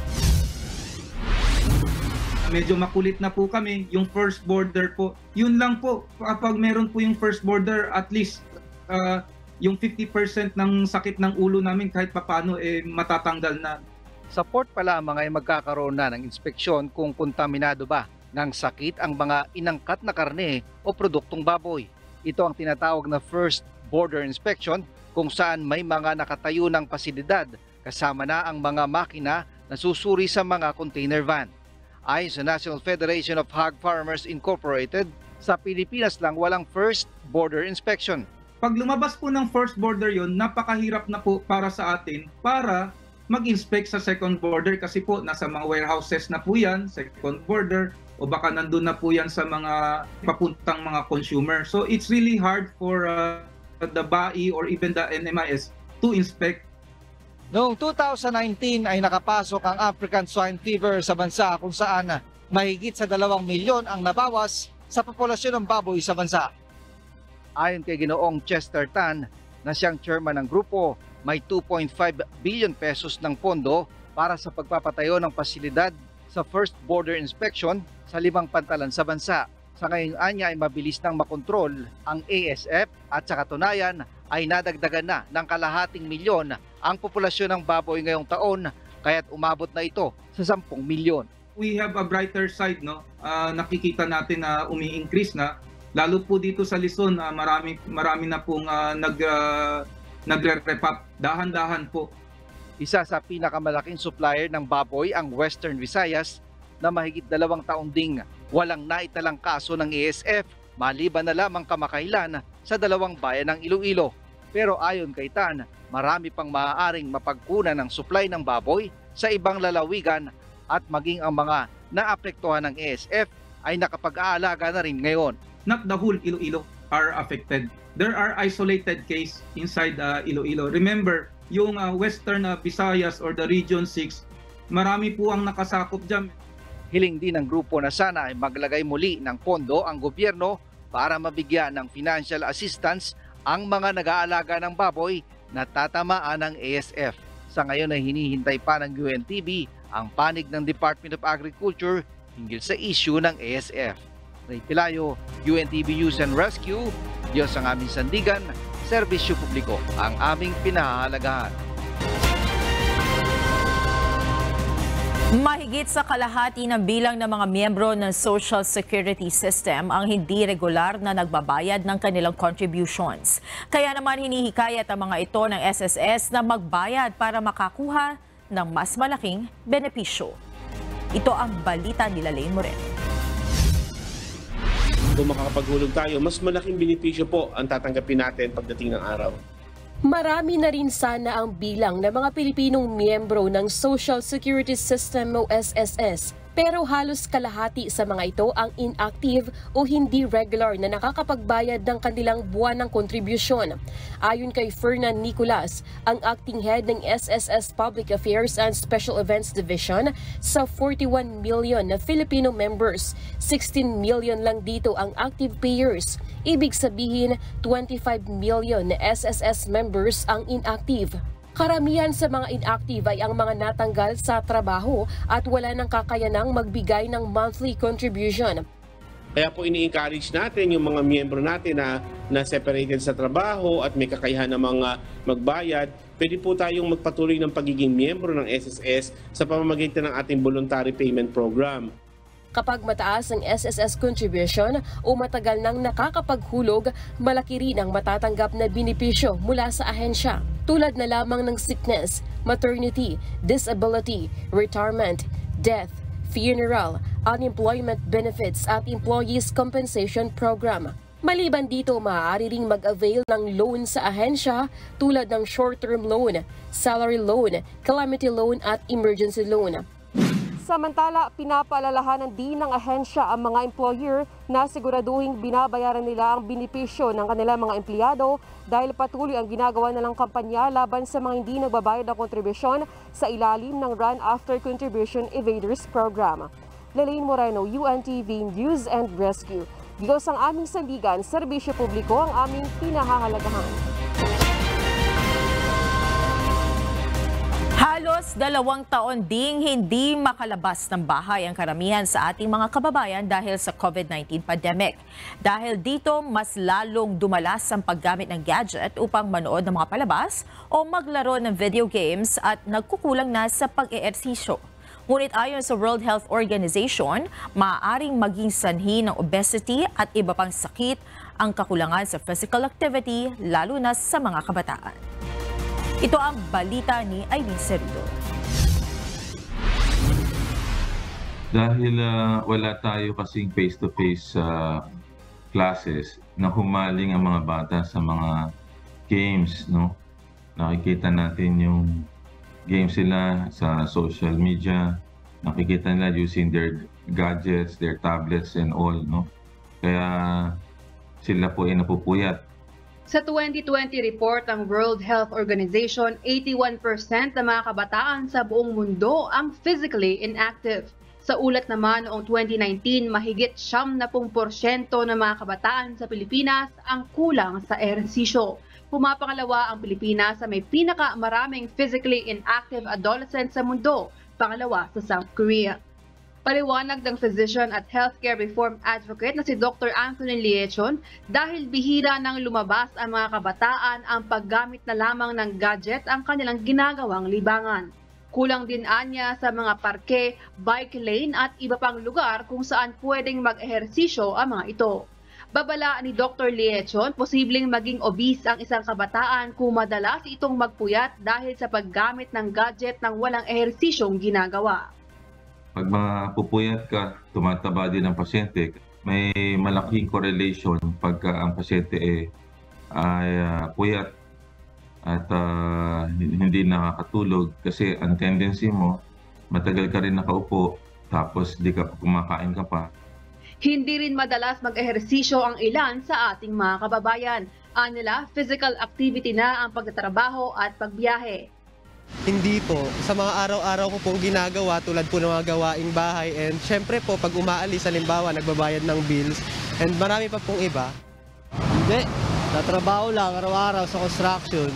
Medyo makulit na po kami, yung first border po. Yun lang po, kapag meron po yung first border, at least uh, yung fifty percent ng sakit ng ulo namin kahit papano eh, matatanggal na. Sa port pa lamang ay magkakaroon na ng inspeksyon kung kontaminado ba ng sakit ang mga inangkat na karne o produktong baboy. Ito ang tinatawag na first border inspection kung saan may mga nakatayo ng pasilidad kasama na ang mga makina na susuri sa mga container van. Ayon sa National Federation of Hog Farmers Incorporated, sa Pilipinas lang walang first border inspection. Pag lumabas po ng first border yon, napakahirap na po para sa atin para mag-inspect sa second border kasi po nasa mga warehouses na po yan, second border, o baka nandun na po yan sa mga papuntang mga consumer. So it's really hard for uh, the B A I or even the N M I S to inspect. Noong two thousand nineteen ay nakapasok ang African swine fever sa bansa kung saan mahigit sa dalawang milyon ang nabawas sa populasyon ng baboy sa bansa. Ayon kay Ginoong Chester Tan na siyang chairman ng grupo, may two point five billion pesos ng pondo para sa pagpapatayo ng pasilidad sa first border inspection sa limang pantalan sa bansa. Sa ngayong anya ay mabilis nang makontrol ang A S F at sa katunayan ay nadagdagan na ng kalahating milyon ang populasyon ng baboy ngayong taon kaya't umabot na ito sa sampung milyon. We have a brighter side, no? Uh, nakikita natin na umi-increase na lalo po dito sa Luzon, uh, marami marami na pong uh, nag uh, nagre-rep up dahan-dahan po. Isa sa pinakamalaking supplier ng baboy ang Western Visayas na mahigit dalawang taon ding walang naitalang kaso ng A S F maliban na lamang kamakailan sa dalawang bayan ng Iloilo. Pero ayon kay Tan, marami pang maaaring mapagkunan ng supply ng baboy sa ibang lalawigan at maging ang mga naapektuhan ng A S F ay nakapag-aalaga na rin ngayon. Not the whole Iloilo are affected. There are isolated case inside uh, Iloilo. Remember, yung uh, Western uh, Visayas or the Region six, marami po ang nakasakop dyan. Hiling din ng grupo na sana ay maglagay muli ng pondo ang gobyerno para mabigyan ng financial assistance ang mga nag-aalaga ng baboy na tatamaan ng A S F. Sa ngayon ay hinihintay pa ng U N T V ang panig ng Department of Agriculture hinggil sa issue ng A S F. Ray Pelayo, U N T V News and Rescue, Diyos ang aming sandigan, serbisyo publiko ang aming pinahahalagahan. Mahigit sa kalahati ng bilang ng mga miyembro ng Social Security System ang hindi regular na nagbabayad ng kanilang contributions. Kaya naman hinihikayat ang mga ito ng S S S na magbayad para makakuha ng mas malaking benepisyo. Ito ang balita nila Lane Moreno. Kung makakapaghulog tayo, mas malaking benepisyo po ang tatanggapin natin pagdating ng araw. Marami na rin sana ang bilang ng mga Pilipinong miyembro ng Social Security System o S S S Pero halos kalahati sa mga ito ang inactive o hindi regular na nakakapagbayad ng kanilang buwanang kontribusyon. Ayon kay Fernan Nicolas, ang acting head ng S S S Public Affairs and Special Events Division, sa forty-one million na Filipino members, sixteen million lang dito ang active payers. Ibig sabihin, twenty-five million na S S S members ang inactive. Karamihan sa mga inactive ay ang mga natanggal sa trabaho at wala nang kakayanang magbigay ng monthly contribution. Kaya po ini-encourage natin yung mga miyembro natin na, na separated sa trabaho at may kakayahan na mga magbayad. Pwede po tayong magpatuloy ng pagiging miyembro ng S S S sa pamamagitan ng ating voluntary payment program. Kapag mataas ang S S S contribution o matagal nang nakakapaghulog, malaki rin ang matatanggap na benepisyo mula sa ahensya. Tulad na lamang ng sickness, maternity, disability, retirement, death, funeral, unemployment benefits at employees compensation program. Maliban dito, maaari ring mag-avail ng loan sa ahensya tulad ng short-term loan, salary loan, calamity loan at emergency loan. Samantala, pinapaalalahanan din ng ahensya ang mga employer na siguraduhing binabayaran nila ang benepisyo ng kanilang mga empleyado dahil patuloy ang ginagawa nilang kampanya laban sa mga hindi nagbabayad ng kontribusyon sa ilalim ng Run After Contribution Evaders Program. Lelaine Moreno, U N T V News and Rescue. Diyos ang aming sandigan, serbisyo publiko ang aming pinahahalagahan. Halos dalawang taon ding hindi makalabas ng bahay ang karamihan sa ating mga kababayan dahil sa COVID nineteen pandemic. Dahil dito, mas lalong dumalas ang paggamit ng gadget upang manood ng mga palabas o maglaro ng video games at nagkukulang na sa pag-eehersisyo. Ngunit ayon sa World Health Organization, maaaring maging sanhi ng obesity at iba pang sakit ang kakulangan sa physical activity, lalo na sa mga kabataan. Ito ang balita ni Irene Cerullo. Dahil uh, wala tayo kasing face-to-face uh, classes, na humaling ang mga bata sa mga games, no? Nakikita natin yung games sila sa social media, nakikita nila using their gadgets, their tablets and all, no? Kaya sila po ay napupuyat. Sa twenty twenty report ng World Health Organization, eighty-one percent ng mga kabataan sa buong mundo ang physically inactive. Sa ulat naman noong twenty nineteen, mahigit siyam na pung porsyento ng mga kabataan sa Pilipinas ang kulang sa ehersisyo. Pumapangalawa ang Pilipinas sa may pinakamaraming physically inactive adolescents sa mundo, pangalawa sa South Korea. Paliwanag ng physician at healthcare reform advocate na si Doctor Anthony Liechon, dahil bihira nang lumabas ang mga kabataan, ang paggamit na lamang ng gadget ang kanilang ginagawang libangan. Kulang din anya sa mga parke, bike lane at iba pang lugar kung saan pwedeng mag-ehersisyo ang mga ito. Babala ni Doctor Liechon, posibleng maging obese ang isang kabataan kung madalas itong magpuyat dahil sa paggamit ng gadget ng walang ehersisyong ginagawa. Pag mapupuyat ka, tumataba din ang pasyente. May malaking correlation pagka ang pasyente ay, ay uh, puyat at uh, hindi nakakatulog kasi ang tendency mo, matagal ka rin nakaupo tapos di ka kumakain ka pa. Hindi rin madalas mag-ehersisyo ang ilan sa ating mga kababayan. Anila, physical activity na ang pagtatrabaho at pagbiyahe. Hindi po. Sa mga araw-araw ko pong ginagawa tulad po ng mga gawaing bahay, and syempre po pag umaalis, halimbawa nagbabayad ng bills, and marami pa pong iba. Hindi. Tatrabaho lang araw-araw sa construction.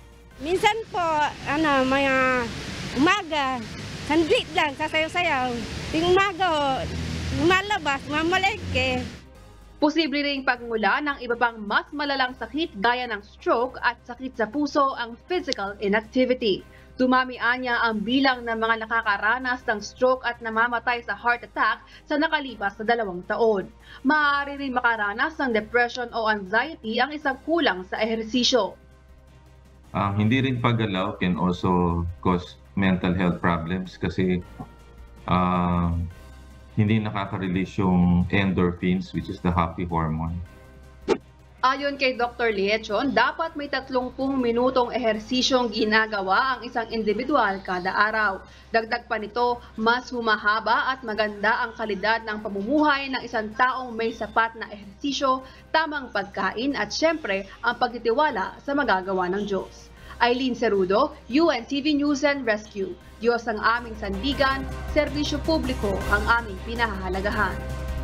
Minsan po, ano, mga umaga, sandlit lang, sasayaw-sayaw. Ting umaga ho, lumalabas, mamalengke. Posible ring pagmula ng iba pang mas malalang sakit gaya ng stroke at sakit sa puso ang physical inactivity. Dumami anya ang bilang ng mga nakakaranas ng stroke at namamatay sa heart attack sa nakalipas na dalawang taon. Maaari rin makaranas ng depression o anxiety ang isang kulang sa ehersisyo. Uh, hindi rin paggalaw can also cause mental health problems kasi uh, hindi nakaka-release yung endorphins, which is the happy hormone. Ayon kay Doctor Liechon, dapat may tatlumpung minutong ehersisyong ginagawa ang isang individual kada araw. Dagdag pa nito, mas humahaba at maganda ang kalidad ng pamumuhay ng isang taong may sapat na ehersisyo, tamang pagkain at syempre ang pagtitiwala sa magagawa ng Diyos. Eileen Cerudo, U N T V News and Rescue. Diyos ang aming sandigan, serbisyo publiko ang aming pinahahalagahan.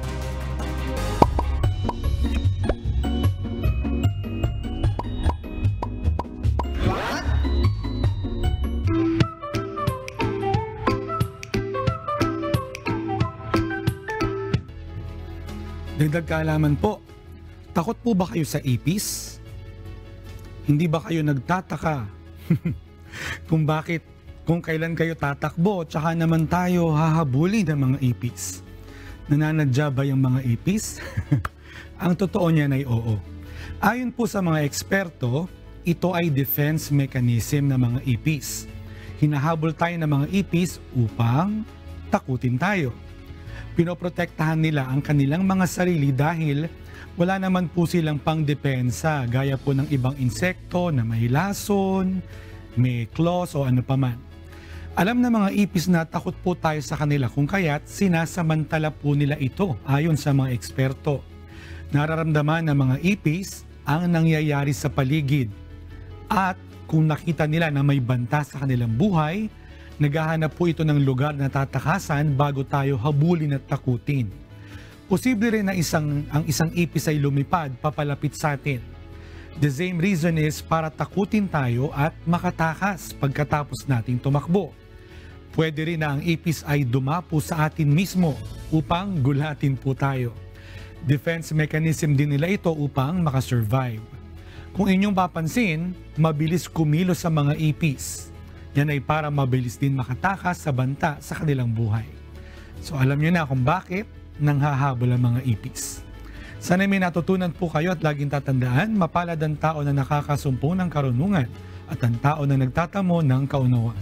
Dagdag kaalaman po, takot po ba kayo sa ipis? Hindi ba kayo nagtataka kung bakit, kung kailan kayo tatakbo, tsaka naman tayo hahabulin ng mga ipis? Nananadya ba yung mga ipis? Ang totoo niyan ay oo. Ayon po sa mga eksperto, ito ay defense mechanism ng mga ipis. Hinahabol tayo ng mga ipis upang takutin tayo. Pinoprotektahan nila ang kanilang mga sarili dahil wala naman po silang pangdepensa gaya po ng ibang insekto na may lason, may claws o ano paman. Alam na mga ipis na takot po tayo sa kanila kung kaya't sinasamantala po nila ito ayon sa mga eksperto. Nararamdaman ng mga ipis ang nangyayari sa paligid at kung nakita nila na may banta sa kanilang buhay, naghahanap po ito ng lugar na tatakasan bago tayo habulin at takutin. Posible rin na isang, ang isang ipis ay lumipad papalapit sa atin. The same reason is para takutin tayo at makatakas pagkatapos nating tumakbo. Pwede rin na ang ipis ay dumapo sa atin mismo upang gulatin po tayo. Defense mechanism din nila ito upang makasurvive. Kung inyong papansin, mabilis kumilos sa mga ipis. Yan ay para mabilis din makatakas sa banta sa kanilang buhay. So alam niyo na kung bakit nanghahabol ang mga ipis. Sana may natutunan po kayo at laging tatandaan, mapalad ang tao na nakakasumpong ng karunungan at ang tao na nagtatamo ng kaunawaan.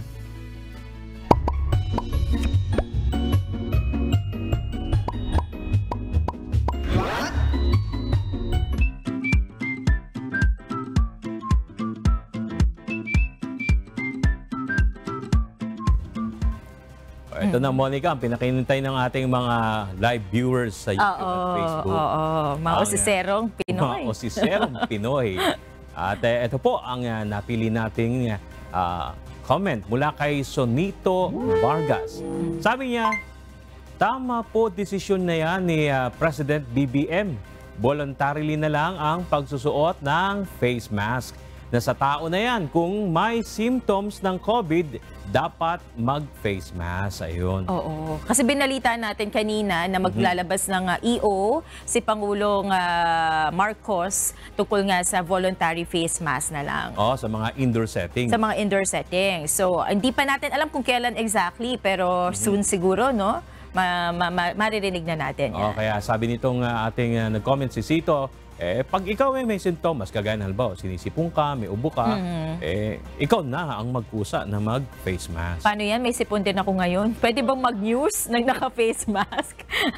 Ito na, Monica, ang pinakinintay ng ating mga live viewers sa YouTube Oo, at Facebook. Oo, mga osiserong Pinoy. Mga osiserong Pinoy. At eh, ito po ang uh, napili nating uh, comment mula kay Sonito Vargas. Sabi niya, tama po desisyon na yan ni uh, President B B M. Voluntarily na lang ang pagsusuot ng face mask. Nasa tao na yan. Kung may symptoms ng COVID, dapat mag-face mask. Ayun. Oo. Kasi binalita natin kanina na maglalabas ng uh, E O si Pangulong uh, Marcos tungkol nga sa voluntary face mask na lang. Oh, sa mga indoor setting. Sa mga indoor setting. So, hindi pa natin alam kung kailan exactly, pero mm-hmm. soon siguro, no? Ma ma ma maririnig na natin. Oh, kaya sabi nitong uh, ating uh, nag-comment si Sito, eh, pag ikaw ay may sintomas, kagaya ng halimbawa, sinisipong ka, may ubo ka, mm-hmm. eh, ikaw na ang magkusa na mag-face mask. Paano yan? May sipon din ako ngayon. Pwede bang mag-news ng naka-face mask?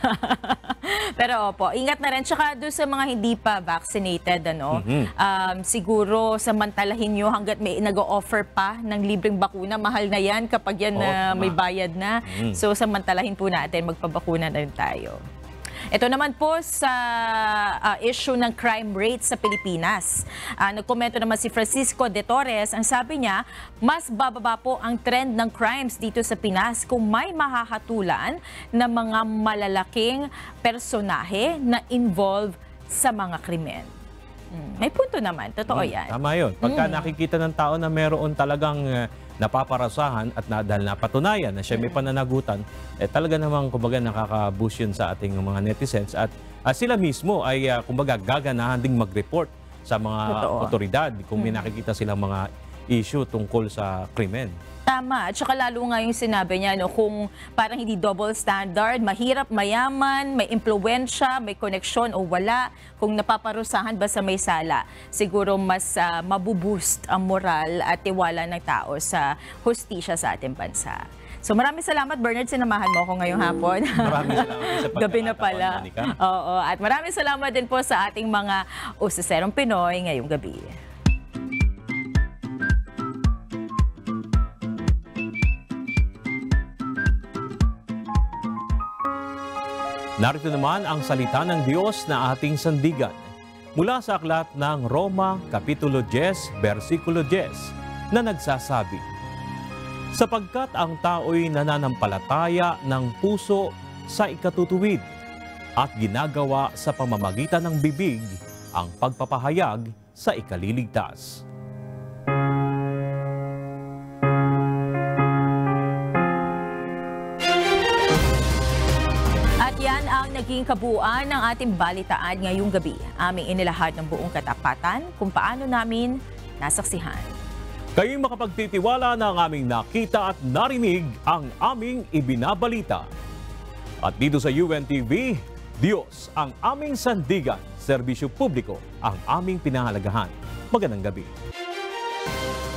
Pero opo, ingat na rin. Tsaka doon sa mga hindi pa vaccinated, ano, mm-hmm. um, siguro samantalahin nyo hanggat may nag-o-offer pa ng libreng bakuna. Mahal na yan kapag yan na uh, may bayad na. Mm-hmm. So samantalahin po natin, magpabakuna na rin tayo. Ito naman po sa uh, issue ng crime rate sa Pilipinas. Uh, nagkomento naman si Francisco de Torres. Ang sabi niya, mas bababa po ang trend ng crimes dito sa Pinas kung may mahahatulan na mga malalaking personahe na involved sa mga krimen. Hmm, may punto naman. Totoo hmm, yan. Tama yun. Pagka hmm. nakikita ng tao na meron talagang uh, napaparasahan at na, dahil napatunayan na siya may pananagutan, eh talaga namang kumbaga nakaka-boost yun sa ating mga netizens at uh, sila mismo ay uh, kumbaga gaganahan ding mag-report sa mga Totoo. otoridad kung may nakikita silang mga issue tungkol sa krimen. Tama. At saka lalo nga yung sinabi niya, no, kung parang hindi double standard, mahirap, mayaman, may impluwensya, may koneksyon o wala, kung napaparusahan ba sa may sala, siguro mas uh, mabuboost ang moral at tiwala ng tao sa hustisya sa ating bansa. So maraming salamat, Bernard, sinamahan mo ako ngayong hapon. Maraming salamat sa pagkakataon, Gabi na pala. Monica. Oo, at maraming salamat din po sa ating mga usiserong Pinoy ngayong gabi. Narito naman ang salita ng Diyos na ating sandigan. Mula sa aklat ng Roma, Kapitulo ten, versikulo ten, na nagsasabi, sapagkat ang tao'y nananampalataya ng puso sa ikatutuwid at ginagawa sa pamamagitan ng bibig ang pagpapahayag sa ikaliligtas. At yan ang naging kabuuan ng ating balitaan ngayong gabi. Aming inilahad ng buong katapatan kung paano namin nasaksihan. Kayong makapagtitiwala na ang aming nakita at narinig ang aming ibinabalita. At dito sa U N T V, Diyos ang aming sandigan, serbisyo publiko ang aming pinahalagahan. Magandang gabi.